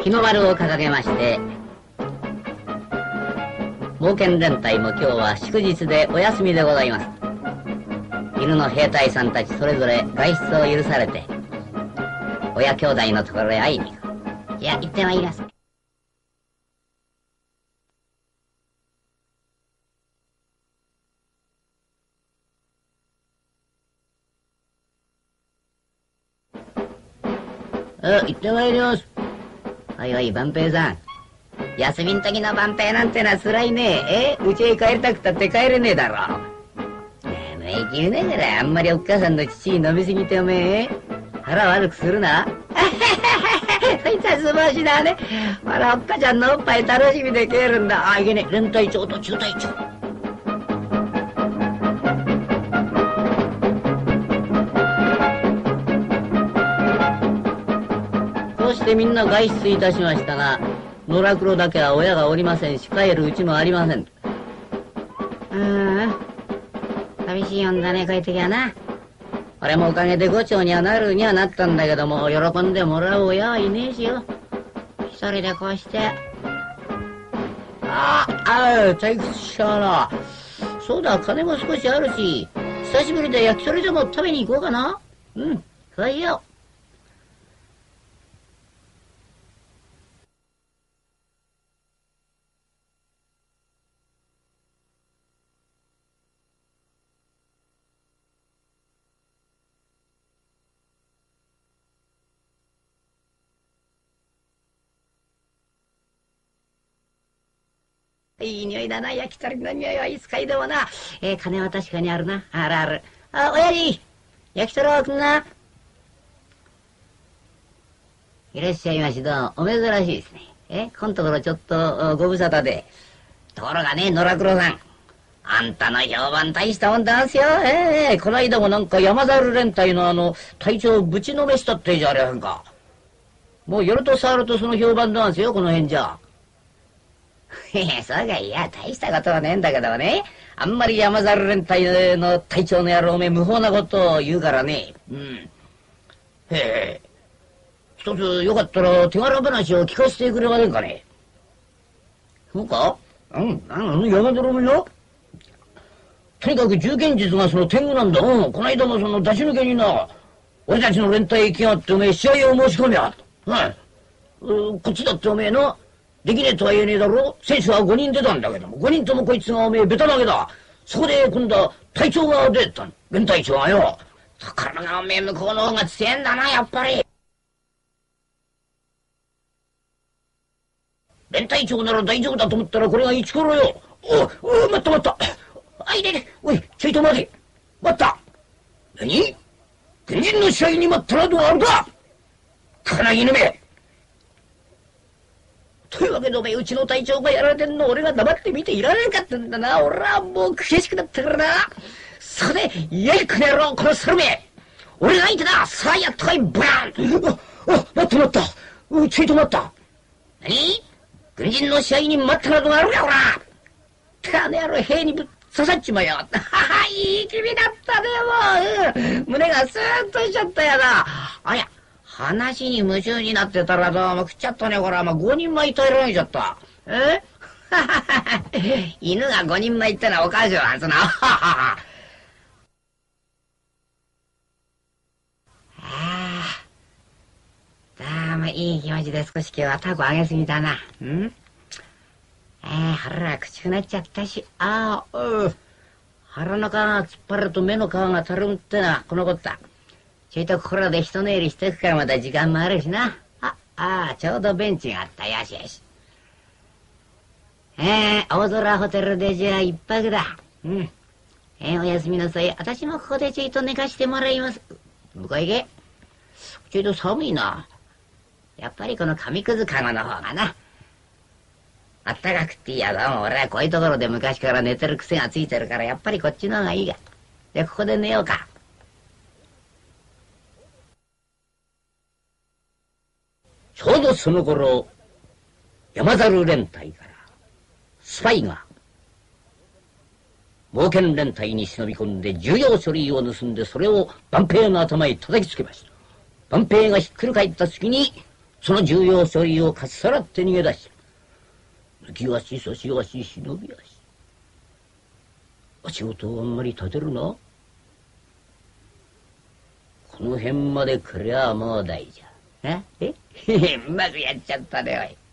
日の丸を掲げまして、冒険連隊も今日は祝日でお休みでございます。犬の兵隊さんたちそれぞれ外出を許されて、親兄弟のところへ会いに行く。いや、行ってまいります。行ってまいります。おいおい、万平さん。休みん時の万平なんてのは辛いね。うちへ帰りたくたって帰れねえだろ。生きるねえから、あんまりおっかさんの父に飲みすぎておめえ、腹悪くするな。そいつは素晴らしいだね。ほら、おっかちゃんのおっぱい楽しみで帰るんだ。あ、いけねえ。連隊長と中隊長。そうしてみんな外出いたしましたが、野良黒だけは親がおりませんし、帰るうちもありません。寂しいもんだね、帰ってきゃな。俺もおかげで5丁にはなるにはなったんだけども、喜んでもらう親はいねえしよ。一人でこうして。退屈しちゃうな。そうだ、金も少しあるし、久しぶりで焼き鳥でも食べに行こうかな。そういよ。いい匂いだな、焼き鳥の匂いはいつかいでもな。金は確かにあるな。あるある。親父、焼き鳥をくんな。いらっしゃいましどうも、お珍しいですね。このところちょっとご無沙汰で。ところがね、野良黒さん。あんたの評判大したもんなんすよ。この間もなんか山猿連隊の隊長をぶちのめしたってじゃありませんか。もう夜と触るとその評判なんすよ、この辺じゃ。そうか、いや、大したことはねえんだけどね。あんまり山猿連隊の隊長の野郎おめえ無法なことを言うからね。一つよかったら手柄話を聞かせてくれませんかね。そうか？山猿もよ。とにかく銃剣術がその天狗なんだ。この間もその出し抜けにな、俺たちの連隊行きがあっておめえ試合を申し込みや。こっちだっておめえのできねえとは言えねえだろ。選手は5人出たんだけども、5人ともこいつがおめえベタ投げだ。そこで今度は隊長が出た。連隊長がよ。ところがおめえ向こうの方が強えんだな、やっぱり。連隊長なら大丈夫だと思ったらこれがイチコロよ。待った。おい、ちょいと待て。待った。何？軍人の試合に待ったらどうあるか。金犬め。というわけでおめえうちの隊長がやられてんの俺が黙って見ていられんかったんだな。俺はもう悔しくなったからな。そこでいやいこの野郎殺するめ。俺が相手だ。さあやっとかいバーン。待った。ちょいと待った。何？軍人の試合に待ったらどうあるか、ほら。あの野郎兵にぶっ刺さっちまよ。いい気味だったね、もう。胸がスーッとしちゃったやな。話に夢中になってたらどうも食っちゃったね、これは。5人前耐えられちゃった。犬が5人前ってのはおかしいわ、あいつな。どうもいい気持ちで少し今日はタコあげすぎだな。腹口くなっちゃったし。腹の皮が突っ張ると目の皮がたるむってのはこのことだ。ちょいとここらで一寝入りしてくからまた時間もあるしな。ちょうどベンチがあった。よし。大空ホテルでじゃあ一泊だ。おやすみなさい。私もここでちょいと寝かしてもらいます。向こう行け。ちょいと寒いな。やっぱりこの紙くずかごの方がな。あったかくっていいや。どうも俺はこういうところで昔から寝てる癖がついてるからやっぱりこっちの方がいいが。で、ここで寝ようか。ちょうどその頃、山猿連隊からスパイが冒険連隊に忍び込んで重要書類を盗んでそれを万平の頭へ叩きつけました。万平がひっくり返った隙にその重要書類をかっさらって逃げ出し、抜き足差し足忍び足、足音をあんまり立てるな。この辺まで来りゃもう大丈夫。うまくやっちゃったねおい。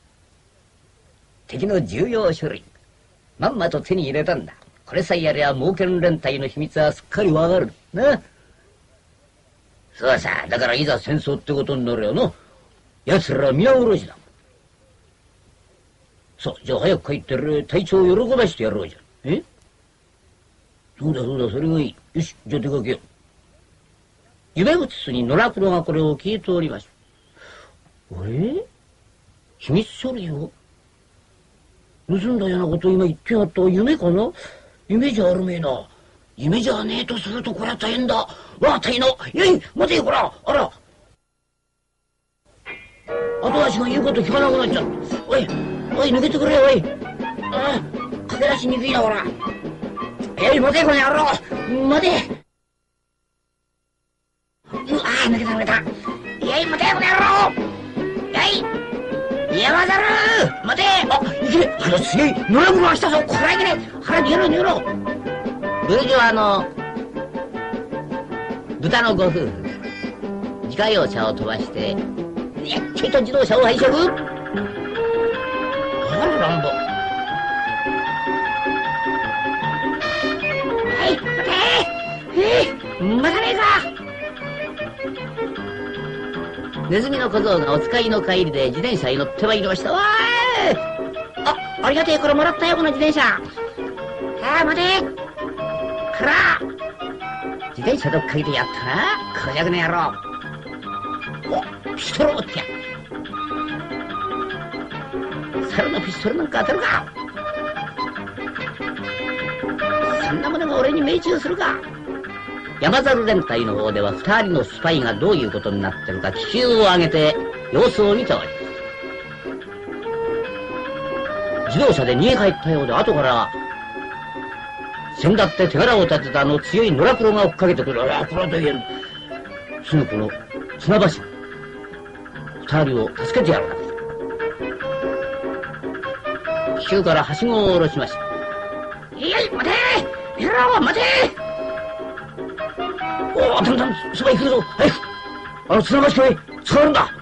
敵の重要書類まんまと手に入れたんだ。これさえやりゃ猛犬連隊の秘密はすっかりわかるな。そうさ、だからいざ戦争ってことになるよな。奴ら皆殺しだ。さあ、じゃあ早く帰って隊長を喜ばしてやろうじゃん。そうだそうだ、それがいい。よし、じゃあ出かけよう。夢うつつに野良黒がこれを聞いておりました。あれ、秘密書類を盗んだようなことを今言ってやった夢かな。夢じゃあるめえな。夢じゃねえとするとこりゃ大変だ。わあ、大変だ。待てよ、こら。あら、後足が言うこと聞かなくなっちゃった。おい抜けてくれよ。おい、駆け出しにくいな、ほら。待てこの野郎、待て。抜けた。待てこの野郎。山猿、待て。いけねえ。すげえ野良黒が来たぞ。こらいけねえ。逃げろ。ブルジョワの豚のご夫婦が自家用車を飛ばしてやっちゃいと自動車を拝借。あら乱暴。待たねえか。ネズミの小僧がお使いの帰りで自転車に乗ってまいりました。ありがてえ、これもらったよ、この自転車。待てこら、自転車どっかけてやったな、クジャクの野郎。ピストルを持ってや。猿のピストルなんか当たるか。そんなものが俺に命中するか。山猿連隊の方では2人のスパイがどういうことになってるか気球を上げて様子を見ております。自動車で逃げ帰ったようで、後から先だって手柄を立てたあの強い野良黒が追っかけてくる。これは大変。すぐこの綱橋2人を助けてやろう。気球からはしごを下ろしました。待て野郎、待て。だんだんそば行くぞ。早くあの綱橋へ使わるんだ。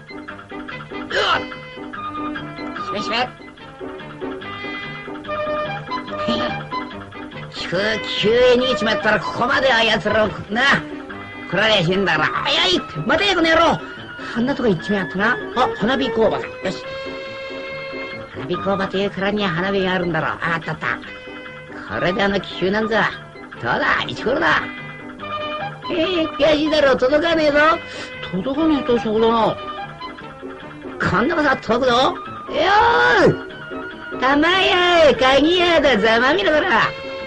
しめ気球へ逃げちまったらここまであやつらをな来られやしねえんだから。待てこの野郎。あんなとこ行っちまやったな。花火工場だ。よし、花火工場というからには花火があるんだろう。あった。これであの気球なんざどうだ、一頃だ。悔しいだろう。届かねえぞ。届かねえとそこだな。こんなことは届くぞ。たまや鍵屋だ、ざまみろだな。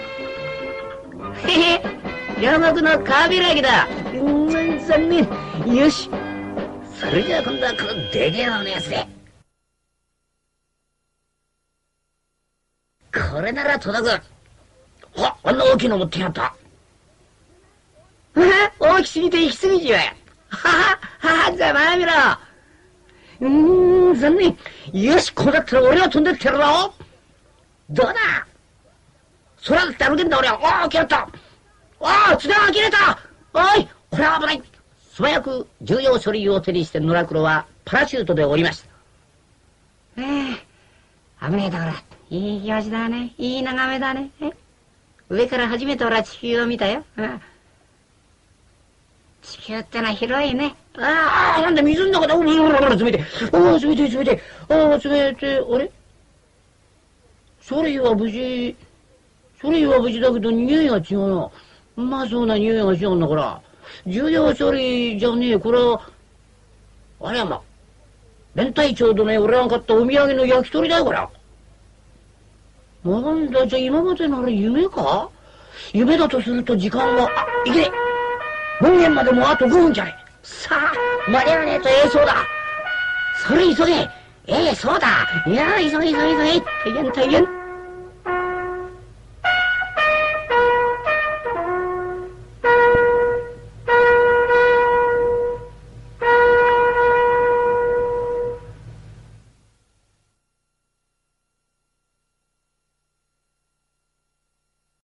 両国の川開きだ。残念。よし、それじゃあ今度はこのでけえのやつで。これなら届く。あんな大きいの持ってやった。大きすぎて行き過ぎじゃ。ざまみろ。残念。よし、こうだったら俺は飛んでってやるぞ。どうだ、空だって歩けんだ俺は。切れた。綱が切れた。これは危ない。素早く重要書類を手にして野良黒はパラシュートで降りました。危ねえだから。いい気持ちだね。いい眺めだね。上から初めて俺は地球を見たよ。地球ってのは広いね。なんだ水の中だ。冷て。冷て。あれ、それは無事だけど匂いが違うな。うまそうな匂いが違うんだから。重要書類じゃねえ。これはあれは連隊長とね、俺が買ったお土産の焼き鳥だよこれ。なんだ、じゃあ今までのあれ夢か。夢だとすると時間がいけねえ。門限までもあと5分じゃねえ。さあ間に合わねえとそうだ。それ急げ。そうだ。いや急げ。大変。